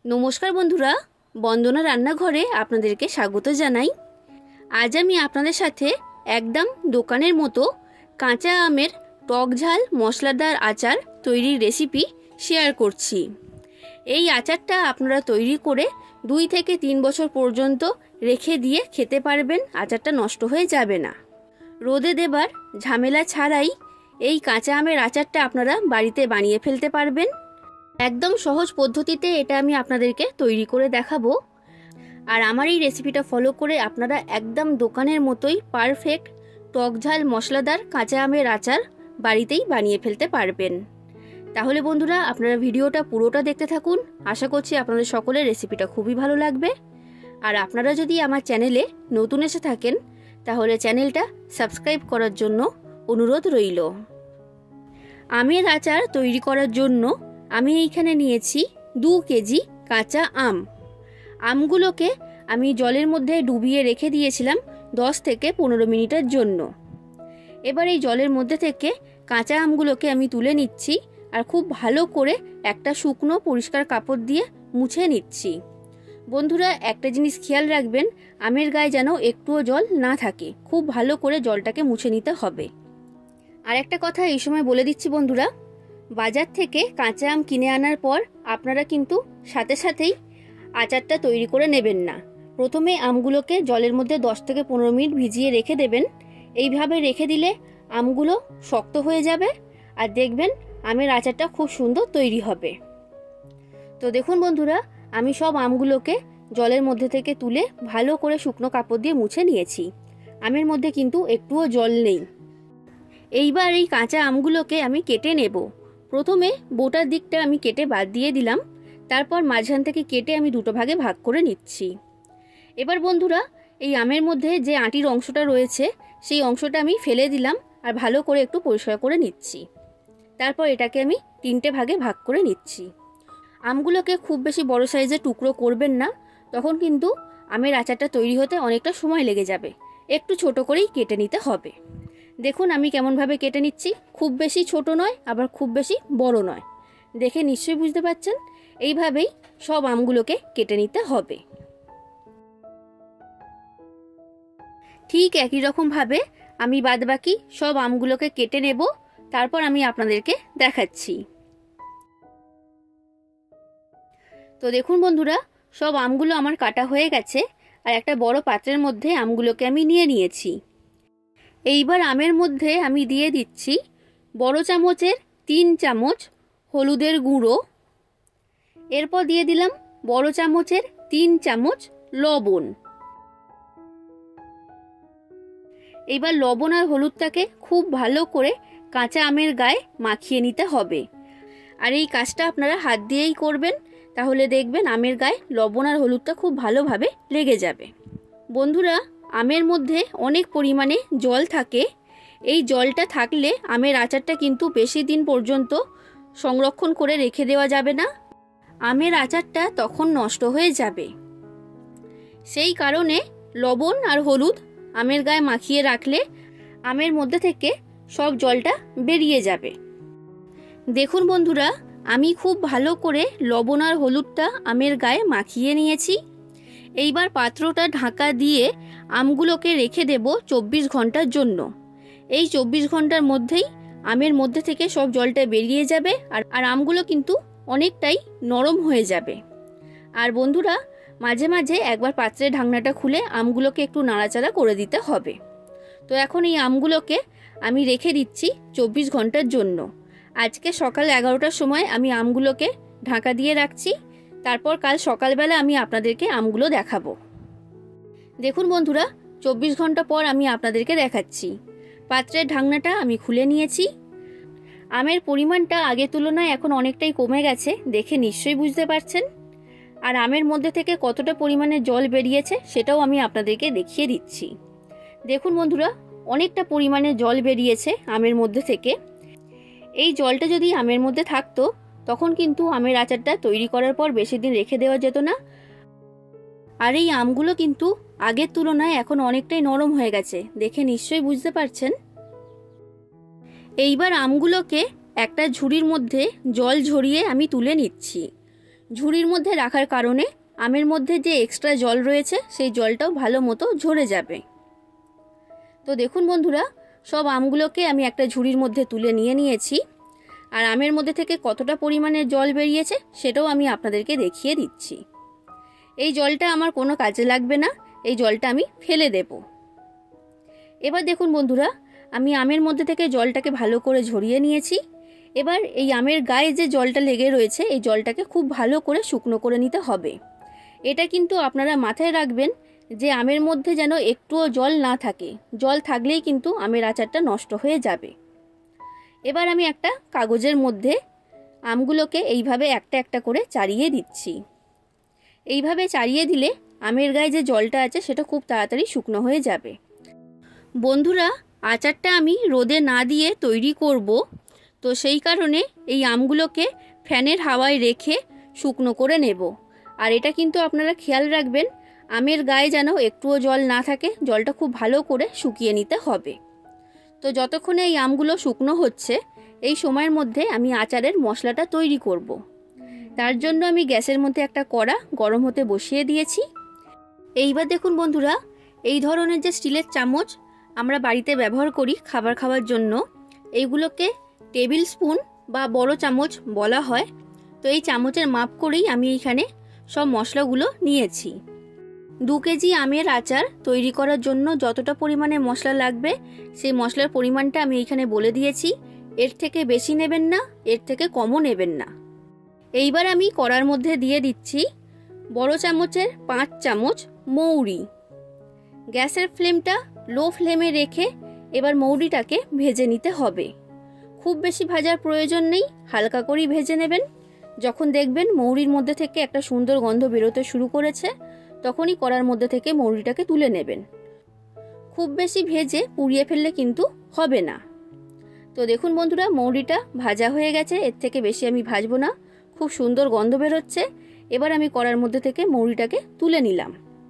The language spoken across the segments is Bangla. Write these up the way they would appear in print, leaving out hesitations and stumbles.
নমস্কার বন্ধুরা, বন্দনা রান্নাঘরে আপনাদেরকে স্বাগত জানাই। আজ আমি আপনাদের সাথে একদম দোকানের মতো কাঁচা আমের টক ঝাল মশলাদার আচার তৈরির রেসিপি শেয়ার করছি। এই আচারটা আপনারা তৈরি করে 2 থেকে 3 বছর পর্যন্ত রেখে দিয়ে খেতে পারবেন। আচারটা নষ্ট হয়ে যাবে না। রোদে দেবার ঝামেলা ছাড়াই এই কাঁচা আমের আচারটা আপনারা বাড়িতে বানিয়ে ফেলতে পারবেন। একদম সহজ পদ্ধতিতে এটা আমি আপনাদেরকে তৈরি করে দেখাবো। আর আমার এই রেসিপিটা ফলো করে আপনারা একদম দোকানের মতোই পারফেক্ট টক ঝাল মশলাদার কাঁচা আমের আচার বাড়িতেই বানিয়ে ফেলতে পারবেন। তাহলে বন্ধুরা, আপনারা ভিডিওটা পুরোটা দেখতে থাকুন। আশা করছি আপনাদের সকলের রেসিপিটা খুবই ভালো লাগবে। আর আপনারা যদি আমার চ্যানেলে নতুন এসে থাকেন তাহলে চ্যানেলটা সাবস্ক্রাইব করার জন্য অনুরোধ রইল। আমের আচার তৈরি করার জন্য আমি এইখানে নিয়েছি 2 কেজি কাঁচা আম। আমগুলোকে আমি জলের মধ্যে ডুবিয়ে রেখে দিয়েছিলাম 10 থেকে 15 মিনিটের জন্য। এবার এই জলের মধ্যে থেকে কাঁচা আমগুলোকে আমি তুলে নিচ্ছি আর খুব ভালো করে একটা শুকনো পরিষ্কার কাপড় দিয়ে মুছে নিচ্ছি। বন্ধুরা, একটা জিনিস খেয়াল রাখবেন, আমের গায়ে যেন একটুও জল না থাকে। খুব ভালো করে জলটাকে মুছে নিতে হবে। আর একটা কথা এই সময় বলে দিচ্ছি বন্ধুরা, বাজার থেকে কাঁচা আম কিনে আনার পর আপনারা কিন্তু সাথে সাথেই আচারটা তৈরি করে নেবেন না। প্রথমে আমগুলোকে জলের মধ্যে 10 থেকে 15 মিনিট ভিজিয়ে রেখে দেবেন। এইভাবে রেখে দিলে আমগুলো শক্ত হয়ে যাবে আর দেখবেন আমের আচারটা খুব সুন্দর তৈরি হবে। তো দেখুন বন্ধুরা, আমি সব আমগুলোকে জলের মধ্যে থেকে তুলে ভালো করে শুকনো কাপড় দিয়ে মুছে নিয়েছি। আমের মধ্যে কিন্তু একটুও জল নেই। এইবার এই কাঁচা আমগুলোকে আমি কেটে নেব। প্রথমে বোটার দিকটা আমি কেটে বাদ দিয়ে দিলাম, তারপর মাঝখান থেকে কেটে আমি 2 ভাগে ভাগ করে নিচ্ছি। এবার বন্ধুরা, এই আমের মধ্যে যে আটির অংশটা রয়েছে সেই অংশটা আমি ফেলে দিলাম আর ভালো করে একটু পরিষ্কার করে নিচ্ছি। তারপর এটাকে আমি 3টে ভাগে ভাগ করে নিচ্ছি। আমগুলোকে খুব বেশি বড় সাইজের টুকরো করবেন না, তখন কিন্তু আমের আচারটা তৈরি হতে অনেকটা সময় লেগে যাবে। একটু ছোট করেই কেটে নিতে হবে। দেখুন আমি কেমনভাবে কেটে নিচ্ছি। খুব বেশি ছোট নয়, আবার খুব বেশি বড় নয়। দেখে নিশ্চয়ই বুঝতে পারছেন। এইভাবেই সব আমগুলোকে কেটে নিতে হবে। ঠিক একই রকমভাবে আমি বাদবাকি সব আমগুলোকে কেটে নেব, তারপর আমি আপনাদেরকে দেখাচ্ছি। তো দেখুন বন্ধুরা, সব আমগুলো আমার কাটা হয়ে গেছে আর একটা বড় পাত্রের মধ্যে আমগুলোকে আমি নিয়ে নিয়েছি। এইবার আমের মধ্যে আমি দিয়ে দিচ্ছি বড় চামচের 3 চামচ হলুদের গুঁড়ো। এরপর দিয়ে দিলাম বড় চামচের 3 চামচ লবণ। এবার লবণ আর হলুদটাকে খুব ভালো করে কাঁচা আমের গায়ে মাখিয়ে নিতে হবে। আর এই কাজটা আপনারা হাত দিয়েই করবেন, তাহলে দেখবেন আমের গায়ে লবণ আর হলুদটা খুব ভালোভাবে লেগে যাবে। বন্ধুরা, আমের মধ্যে অনেক পরিমাণে জল থাকে। এই জলটা থাকলে আমের আচারটা কিন্তু বেশি দিন পর্যন্ত সংরক্ষণ করে রেখে দেওয়া যাবে না। আমের আচারটা তখন নষ্ট হয়ে যাবে। সেই কারণে লবণ আর হলুদ আমের গায়ে মাখিয়ে রাখলে আমের মধ্যে থেকে সব জলটা বেরিয়ে যাবে। দেখুন বন্ধুরা, আমি খুব ভালো করে লবণ আর হলুদটা আমের গায়ে মাখিয়ে নিয়েছি। এইবার পাত্রটা ঢাকা দিয়ে আমগুলোকে রেখে দেব 24 ঘন্টার জন্য। এই 24 ঘন্টার মধ্যেই আমের মধ্যে থেকে সব জলটা বেরিয়ে যাবে আর আমগুলো কিন্তু অনেকটাই নরম হয়ে যাবে। আর বন্ধুরা, মাঝে মাঝে একবার পাত্রের ঢাকনাটা খুলে আমগুলোকে একটু নাড়াচাড়া করে দিতে হবে। তো এখন এই আমগুলোকে আমি রেখে দিচ্ছি 24 ঘন্টার জন্য। আজকে সকাল 11টার সময় আমি আমগুলোকে ঢাকা দিয়ে রাখছি। তারপর কাল সকালবেলা আমি আপনাদেরকে আমগুলো দেখাবো। দেখুন বন্ধুরা, 24 ঘন্টা পর আমি আপনাদেরকে দেখাচ্ছি। পাত্রের ঢাকনাটা আমি খুলে নিয়েছি। আমের পরিমাণটা আগের তুলনায় এখন অনেকটাই কমে গেছে, দেখে নিশ্চয়ই বুঝতে পারছেন। আর আমের মধ্যে থেকে কতটা পরিমাণে জল বেরিয়েছে সেটাও আমি আপনাদেরকে দেখিয়ে দিচ্ছি। দেখুন বন্ধুরা, অনেকটা পরিমাণে জল বেরিয়েছে আমের মধ্যে থেকে। এই জলটা যদি আমের মধ্যে থাকতো তখন কিন্তু আমের আচারটা তৈরি করার পর বেশি দিন রেখে দেওয়া যেত না। আর এই আমগুলো কিন্তু আগের তুলনায় এখন অনেকটাই নরম হয়ে গেছে, দেখে নিশ্চয়ই বুঝতে পারছেন। এইবার আমগুলোকে একটা ঝুড়ির মধ্যে জল ঝরিয়ে আমি তুলে নিচ্ছি। ঝুড়ির মধ্যে রাখার কারণে আমের মধ্যে যে এক্সট্রা জল রয়েছে সেই জলটাও ভালো মতো ঝরে যাবে। তো দেখুন বন্ধুরা, সব আমগুলোকে আমি একটা ঝুড়ির মধ্যে তুলে নিয়েছি। আর আমের মধ্যে থেকে কতটা পরিমাণে জল বেরিয়েছে সেটাও আমি আপনাদেরকে দেখিয়ে দিচ্ছি। এই জলটা আমার কোনো কাজে লাগবে না, এই জলটা আমি ফেলে দেব। এবার দেখুন বন্ধুরা, আমি আমের মধ্যে থেকে জলটাকে ভালো করে ঝরিয়ে নিয়েছি। এবার এই আমের গায়ে যে জলটা লেগে রয়েছে এই জলটাকে খুব ভালো করে শুকনো করে নিতে হবে। এটা কিন্তু আপনারা মাথায় রাখবেন যে আমের মধ্যে যেন একটুও জল না থাকে, জল থাকলেই কিন্তু আমের আচারটা নষ্ট হয়ে যাবে। এবার আমি একটা কাগজের মধ্যে আমগুলোকে এইভাবে একটা একটা করে চাড়িয়ে দিচ্ছি। এইভাবে চাড়িয়ে দিলে আমের গায়ে যে জলটা আছে সেটা খুব তাড়াতাড়ি শুকনো হয়ে যাবে। বন্ধুরা, আচারটা আমি রোদে না দিয়ে তৈরি করব, তো সেই কারণে এই আমগুলোকে ফ্যানের হাওয়ায় রেখে শুকনো করে নেব। আর এটা কিন্তু আপনারা খেয়াল রাখবেন আমের গায়ে যেন একটুও জল না থাকে, জলটা খুব ভালো করে শুকিয়ে নিতে হবে। তো যতক্ষণে এই আমগুলো শুকনো হচ্ছে এই সময়ের মধ্যে আমি আচারের মশলাটা তৈরি করব। তার জন্য আমি গ্যাসের মধ্যে একটা কড়া গরম হতে বসিয়ে দিয়েছি। এইবার দেখুন বন্ধুরা, এই ধরনের যে স্টিলের চামচ আমরা বাড়িতে ব্যবহার করি খাবার খাওয়ার জন্য, এইগুলোকে টেবিল স্পুন বা বড় চামচ বলা হয়। তো এই চামচের মাপ করেই আমি এইখানে সব মশলাগুলো নিয়েছি। 2 কেজি আমের আচার তৈরি করার জন্য যতটা পরিমাণে মশলা লাগবে সেই মশলার পরিমাণটা আমি এইখানে বলে দিয়েছি। এর থেকে বেশি নেবেন না, এর থেকে কমও নেবেন না। এইবার আমি কড়ার মধ্যে দিয়ে দিচ্ছি বড় চামচের 5 চামচ মৌরি। গ্যাসের ফ্লেমটা লো ফ্লেমে রেখে এবার মৌরিটাকে ভেজে নিতে হবে। খুব বেশি ভাজার প্রয়োজন নেই, হালকা করেই ভেজে নেবেন। যখন দেখবেন মৌরির মধ্যে থেকে একটা সুন্দর গন্ধ বেরোতে শুরু করেছে তখনই কড়ার মধ্যে থেকে মৌরিটাকে তুলে নেবেন। খুব বেশি ভেজে পুড়িয়ে ফেললে কিন্তু হবে না। তো দেখুন বন্ধুরা, মৌরিটা ভাজা হয়ে গেছে, এর থেকে বেশি আমি ভাজবো না। খুব সুন্দর গন্ধ বেরোচ্ছে। এবার আমি কড়ার মধ্যে থেকে মৌরিটাকে তুলে নিলাম।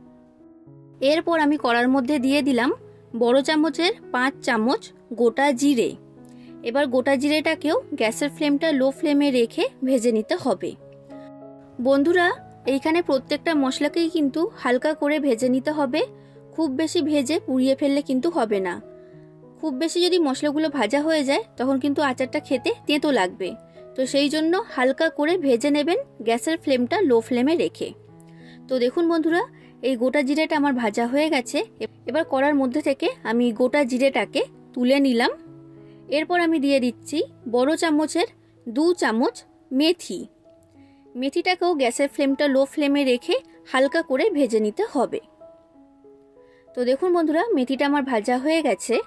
এরপর আমি কড়ার মধ্যে দিয়ে দিলাম বড় চামচের 5 চামচ গোটা জিরে। এবার গোটা জিরেটাকেও গ্যাসের ফ্লেমটা লো ফ্লেমে রেখে ভেজে নিতে হবে। বন্ধুরা, এইখানে প্রত্যেকটা মশলাকেই কিন্তু হালকা করে ভেজে নিতে হবে। খুব বেশি ভেজে পুড়িয়ে ফেললে কিন্তু হবে না। খুব বেশি যদি মশলাগুলো ভাজা হয়ে যায় তখন কিন্তু আচারটা খেতে তেঁতো লাগবে। তো সেই জন্য হালকা করে ভেজে নেবেন গ্যাসের ফ্লেমটা লো ফ্লেমে রেখে। তো দেখুন বন্ধুরা, এই গোটা জিরেটা আমার ভাজা হয়ে গেছে। এবার কড়ার মধ্যে থেকে আমি গোটা জিরেটাকে তুলে নিলাম। এরপর আমি দিয়ে দিচ্ছি বড় চামচের 2 চামচ মেথি। মেথিটাকেও গ্যাসের ফ্লেমটা লো ফ্লেমে রেখে হালকা করে ভেজে নিতে হবে। তো দেখুন বন্ধুরা, মেথিটা আমার ভাজা হয়ে গেছে।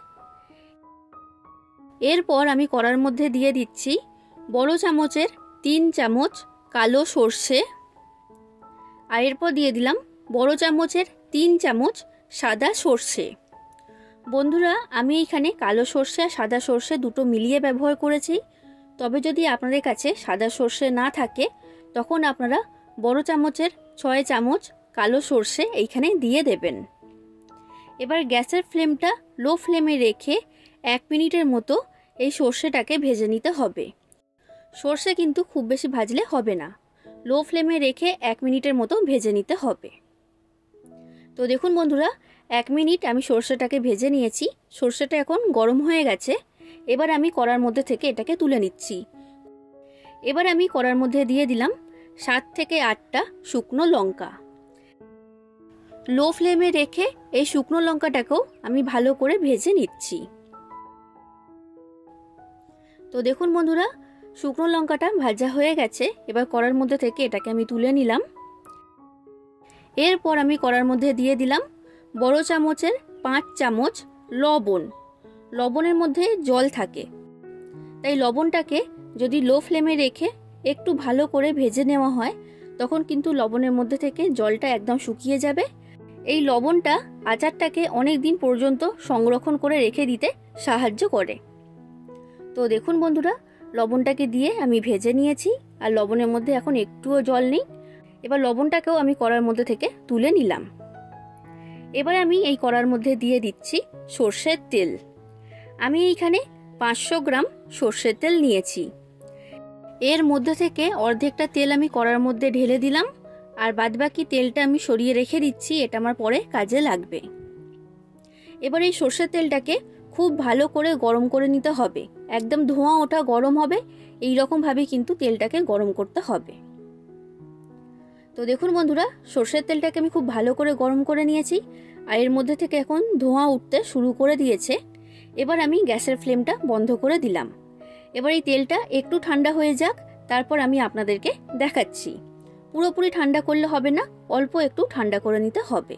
এরপর আমি কড়ার মধ্যে দিয়ে দিচ্ছি বড় চামচের 3 চামচ কালো সর্ষে। আর এরপর দিয়ে দিলাম বড় চামচের 3 চামচ সাদা সর্ষে। বন্ধুরা, আমি এখানে কালো সর্ষে আর সাদা সর্ষে দুটো মিলিয়ে ব্যবহার করেছি। তবে যদি আপনাদের কাছে সাদা সর্ষে না থাকে তখন আপনারা বড় চামচের 6 চামচ কালো সর্ষে এইখানে দিয়ে দেবেন। এবার গ্যাসের ফ্লেমটা লো ফ্লেমে রেখে 1 মিনিটের মতো এই সর্ষেটাকে ভেজে নিতে হবে। সর্ষে কিন্তু খুব বেশি ভাজলে হবে না, লো ফ্লেমে রেখে 1 মিনিটের মতো ভেজে নিতে হবে। তো দেখুন বন্ধুরা, 1 মিনিট আমি সর্ষেটাকে ভেজে নিয়েছি। সর্ষেটা এখন গরম হয়ে গেছে। এবার আমি কড়ার মধ্যে থেকে এটাকে তুলে নিচ্ছি। এবার আমি কড়ার মধ্যে দিয়ে দিলাম 7 থেকে 8টা শুকনো লঙ্কা। লো ফ্লেমে রেখে এই শুকনো লঙ্কাটাকেও আমি ভালো করে ভেজে নিচ্ছি। তো দেখুন বন্ধুরা, শুকনো লঙ্কাটা ভাজা হয়ে গেছে। এবার কড়ার মধ্যে থেকে এটাকে আমি তুলে নিলাম। এরপর আমি কড়ার মধ্যে দিয়ে দিলাম বড় চামচের 5 চামচ লবণ। লবণের মধ্যে জল থাকে, তাই লবণটাকে যদি লো ফ্লেমে রেখে একটু ভালো করে ভেজে নেওয়া হয় তখন কিন্তু লবণের মধ্যে থেকে জলটা একদম শুকিয়ে যাবে। এই লবণটা আচারটাকে অনেক দিন পর্যন্ত সংরক্ষণ করে রেখে দিতে সাহায্য করে। তো দেখুন বন্ধুরা, লবণটাকে দিয়ে আমি ভেজে নিয়েছি আর লবণের মধ্যে এখন একটুও জল নেই। এবার লবণটাকেও আমি কড়ার মধ্যে থেকে তুলে নিলাম। এবার আমি এই কড়ার মধ্যে দিয়ে দিচ্ছি সর্ষের তেল। আমি এইখানে 500 গ্রাম সর্ষের তেল নিয়েছি। এর মধ্যে থেকে অর্ধেকটা তেল আমি কড়ার মধ্যে ঢেলে দিলাম, আর বাদবাকি তেলটা আমি সরিয়ে রেখে দিচ্ছি, এটা আমার পরে কাজে লাগবে। এবার এই সর্ষের তেলটাকে খুব ভালো করে গরম করে নিতে হবে, একদম ধোঁয়া ওঠা গরম হবে, এই রকমভাবে কিন্তু তেলটাকে গরম করতে হবে। তো দেখুন বন্ধুরা, সর্ষের তেলটাকে আমি খুব ভালো করে গরম করে নিয়েছি, আর এর মধ্যে থেকে এখন ধোঁয়া উঠতে শুরু করে দিয়েছে। এবার আমি গ্যাসের ফ্লেমটা বন্ধ করে দিলাম। এবার এই তেলটা একটু ঠান্ডা হয়ে যাক, তারপর আমি আপনাদেরকে দেখাচ্ছি। পুরোপুরি ঠান্ডা করলে হবে না, অল্প একটু ঠান্ডা করে নিতে হবে।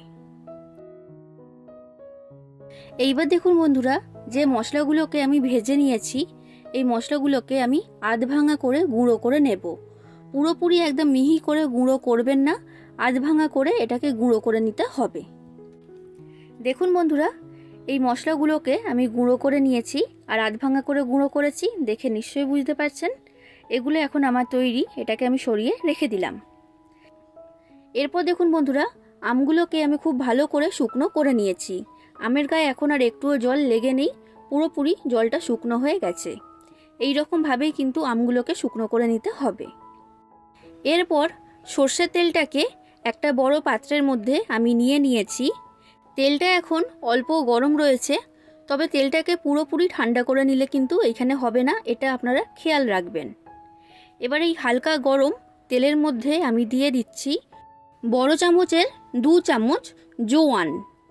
এইবার দেখুন বন্ধুরা, যে মশলাগুলোকে আমি ভেজে নিয়েছি, এই মশলাগুলোকে আমি আধ ভাঙা করে গুঁড়ো করে নেব। পুরোপুরি একদম মিহি করে গুঁড়ো করবেন না, আধ ভাঙা করে এটাকে গুঁড়ো করে নিতে হবে। দেখুন বন্ধুরা, এই মশলাগুলোকে আমি গুঁড়ো করে নিয়েছি আর আধ ভাঙা করে গুঁড়ো করেছি, দেখে নিশ্চয়ই বুঝতে পারছেন। এগুলো এখন আমার তৈরি, এটাকে আমি সরিয়ে রেখে দিলাম। এরপর দেখুন বন্ধুরা, আমগুলোকে আমি খুব ভালো করে শুকনো করে নিয়েছি। আমের গায়ে এখন আর একটুও জল লেগে নেই, পুরোপুরি জলটা শুকনো হয়ে গেছে। এই রকমভাবেই কিন্তু আমগুলোকে শুকনো করে নিতে হবে। এরপর সর্ষের তেলটাকে একটা বড় পাত্রের মধ্যে আমি নিয়ে নিয়েছি। তেলটা এখন অল্প গরম রয়েছে, তবে তেলটাকে পুরোপুরি ঠান্ডা করে নিলে কিন্তু এখানে হবে না, এটা আপনারা খেয়াল রাখবেন। এবার এই হালকা গরম তেলের মধ্যে আমি দিয়ে দিচ্ছি বড় চামচের 2 চামচ জোয়ান।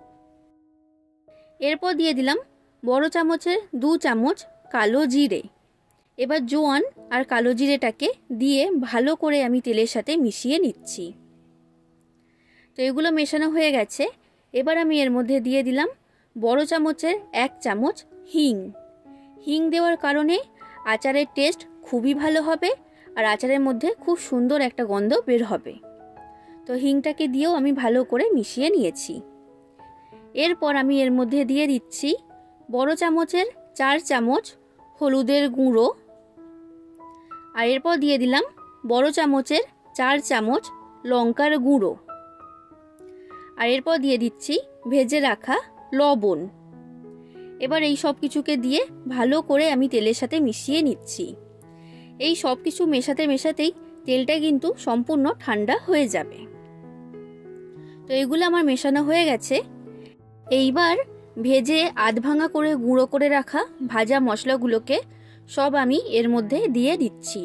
এরপর দিয়ে দিলাম বড় চামচের 2 চামচ কালো জিরে। এবার জোয়ান আর কালো জিরেটাকে দিয়ে ভালো করে আমি তেলের সাথে মিশিয়ে নিচ্ছি। তো এগুলো মেশানো হয়ে গেছে। এবার আমি এর মধ্যে দিয়ে দিলাম বড় চামচের 1 চামচ হিং। হিং দেওয়ার কারণে আচারের টেস্ট খুবই ভালো হবে, আর আচারের মধ্যে খুব সুন্দর একটা গন্ধ বের হবে। তো হিংটাকে দিয়েও আমি ভালো করে মিশিয়ে নিয়েছি। এরপর আমি এর মধ্যে দিয়ে দিচ্ছি বড় চামচের 4 চামচ হলুদের গুঁড়ো, আর এরপর দিয়ে দিলাম বড় চামচের 4 চামচ লঙ্কার গুঁড়ো, আর এরপর দিয়ে দিচ্ছি ভেজে রাখা লবণ। এবার এই সব কিছুকে দিয়ে ভালো করে আমি তেলের সাথে মিশিয়ে নিচ্ছি। এই সব কিছু মেশাতেই তেলটা কিন্তু সম্পূর্ণ ঠান্ডা হয়ে যাবে। তো এগুলো আমার মেশানো হয়ে গেছে। এইবার ভেজে আধ ভাঙা করে গুঁড়ো করে রাখা ভাজা মশলাগুলোকে সব আমি এর মধ্যে দিয়ে দিচ্ছি।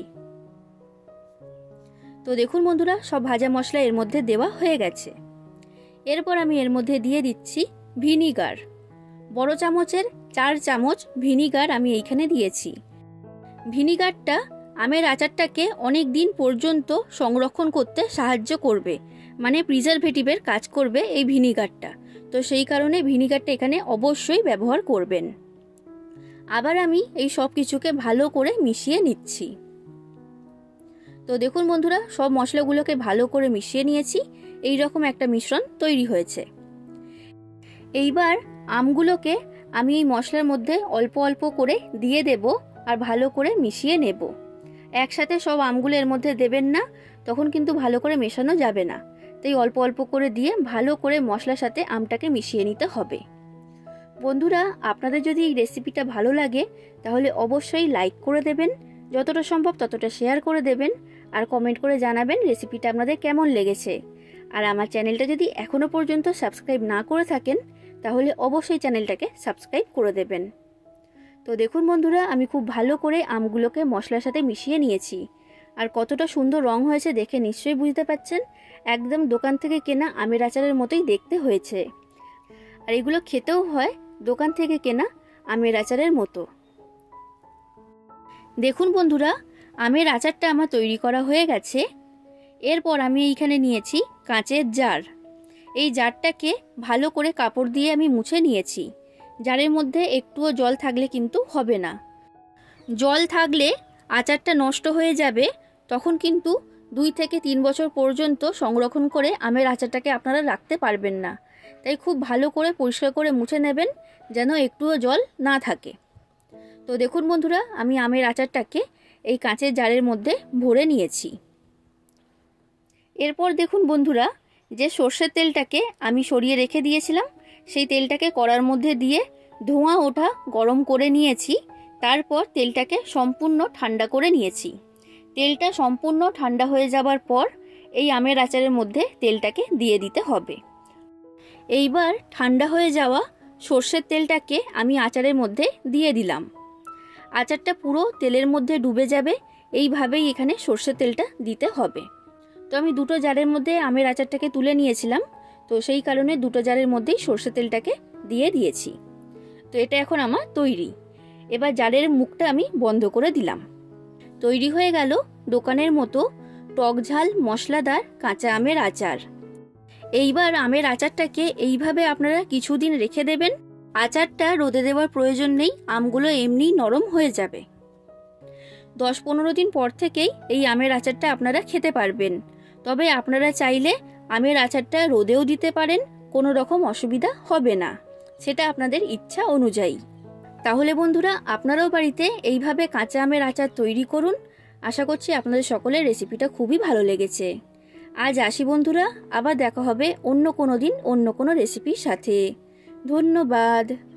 তো দেখুন বন্ধুরা, সব ভাজা মশলা এর মধ্যে দেওয়া হয়ে গেছে। এরপর আমি এর মধ্যে দিয়ে দিচ্ছি ভিনিগার। বড় চামচের 4 চামচ ভিনিগার আমি এইখানে দিয়েছি। ভিনিগারটা আমের আচারটাকে অনেক দিন পর্যন্ত সংরক্ষণ করতে সাহায্য করবে, মানে প্রিজারভেটিভের কাজ করবে এই ভিনিগারটা। তো সেই কারণে ভিনিগারটা এখানে অবশ্যই ব্যবহার করবেন। আবার আমি এই সব কিছুকে ভালো করে মিশিয়ে নিচ্ছি। তো দেখুন বন্ধুরা, সব মশলাগুলোকে ভালো করে মিশিয়ে নিয়েছি, এই রকম একটা মিশ্রণ তৈরি হয়েছে। এইবার আমগুলোকে আমি এই মশলার মধ্যে অল্প অল্প করে দিয়ে দেব আর ভালো করে মিশিয়ে নেব। একসাথে সব আমগুলো এর মধ্যে দেবেন না, তখন কিন্তু ভালো করে মেশানো যাবে না। তাই অল্প অল্প করে দিয়ে ভালো করে মশলার সাথে আমটাকে মিশিয়ে নিতে হবে। বন্ধুরা, আপনাদের যদি এই রেসিপিটা ভালো লাগে তাহলে অবশ্যই লাইক করে দেবেন, যতটা সম্ভব ততটা শেয়ার করে দেবেন, আর কমেন্ট করে জানাবেন রেসিপিটা আপনাদের কেমন লেগেছে। আর আমার চ্যানেলটা যদি এখনও পর্যন্ত সাবস্ক্রাইব না করে থাকেন তাহলে অবশ্যই চ্যানেলটাকে সাবস্ক্রাইব করে দেবেন। তো দেখুন বন্ধুরা, আমি খুব ভালো করে আমগুলোকে মশলার সাথে মিশিয়ে নিয়েছি, আর কতটা সুন্দর রং হয়েছে দেখে নিশ্চয়ই বুঝতে পারছেন। একদম দোকান থেকে কেনা আমের আচারের মতোই দেখতে হয়েছে, আর এগুলো খেতেও হয় দোকান থেকে কেনা আমের আচারের মতো। দেখুন বন্ধুরা, আমের আচারটা আমার তৈরি করা হয়ে গেছে। এরপর আমি এইখানে নিয়েছি কাঁচের জার। এই জারটাকে ভালো করে কাপড় দিয়ে আমি মুছে নিয়েছি। জারের মধ্যে একটুও জল থাকলে কিন্তু হবে না। জল থাকলে আচারটা নষ্ট হয়ে যাবে, তখন কিন্তু 2 থেকে 3 বছর পর্যন্ত সংরক্ষণ করে আমের আচারটাকে আপনারা রাখতে পারবেন না। তাই খুব ভালো করে পরিষ্কার করে মুছে নেবেন, যেন একটুও জল না থাকে। তো দেখুন বন্ধুরা, আমি আমের আচারটাকে এই কাঁচের জারের মধ্যে ভরে নিয়েছি। এরপর দেখুন বন্ধুরা, যে সর্ষের তেলটাকে আমি সরিয়ে রেখে দিয়েছিলাম, সেই তেলটাকে কড়ার মধ্যে দিয়ে ধোঁয়া ওঠা গরম করে নিয়েছি। তারপর তেলটাকে সম্পূর্ণ ঠান্ডা করে নিয়েছি। তেলটা সম্পূর্ণ ঠান্ডা হয়ে যাবার পর এই আমের আচারের মধ্যে তেলটাকে দিয়ে দিতে হবে। এইবার ঠান্ডা হয়ে যাওয়া সর্ষের তেলটাকে আমি আচারের মধ্যে দিয়ে দিলাম। আচারটা পুরো তেলের মধ্যে ডুবে যাবে, এইভাবেই এখানে সর্ষের তেলটা দিতে হবে। তো আমি দুটো জারের মধ্যে আমের আচারটাকে তুলে নিয়েছিলাম, তো সেই কারণে দুটো জারের মধ্যেই সর্ষের তেলটাকে দিয়ে দিয়েছি। তো এটা এখন আমার তৈরি। এবার জারের মুখটা আমি বন্ধ করে দিলাম। তৈরি হয়ে গেল দোকানের মতো টক ঝাল মশলাদার কাঁচা আমের আচার। এইবার আমের আচারটাকে এইভাবে আপনারা কিছুদিন রেখে দেবেন। আচারটা রোদে দেওয়ার প্রয়োজন নেই, আমগুলো এমনি নরম হয়ে যাবে। 10-15 দিন পর থেকেই এই আমের আচারটা আপনারা খেতে পারবেন। তবে আপনারা চাইলে আমের আচারটা রোদেও দিতে পারেন, কোনো রকম অসুবিধা হবে না, সেটা আপনাদের ইচ্ছা অনুযায়ী। তাহলে বন্ধুরা, আপনারাও বাড়িতে এইভাবে কাঁচা আমের আচার তৈরি করুন। আশা করছি আপনাদের সকলের রেসিপিটা খুবই ভালো লেগেছে। আজ আসি বন্ধুরা, আবার দেখা হবে অন্য কোনো দিন অন্য কোনো রেসিপির সাথে। ধন্যবাদ।